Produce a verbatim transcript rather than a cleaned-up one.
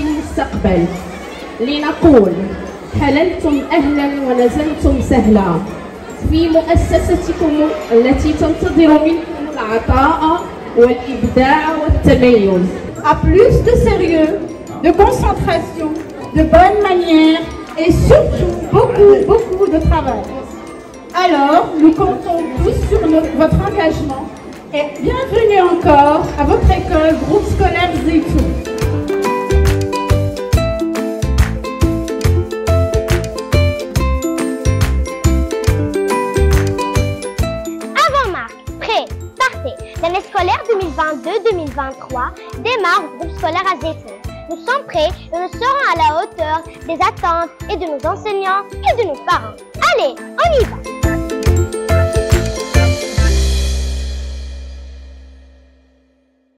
المستقبل لنقول حللتم أهلا ونزلتم سهلا في مؤسستكم التي تنتظر منكم العطاء والإبداع والتميز. À plus de sérieux, de concentration, de bonnes manières et surtout beaucoup, beaucoup de travail. Alors, nous comptons tous sur notre, votre engagement et bienvenue encore à votre école groupe scolaire Zeytoun. L'année scolaire deux mille vingt-deux deux mille vingt-trois démarre au groupe scolaire à Zeytoun. Nous sommes prêts et nous serons à la hauteur des attentes et de nos enseignants et de nos parents. Allez, on y va!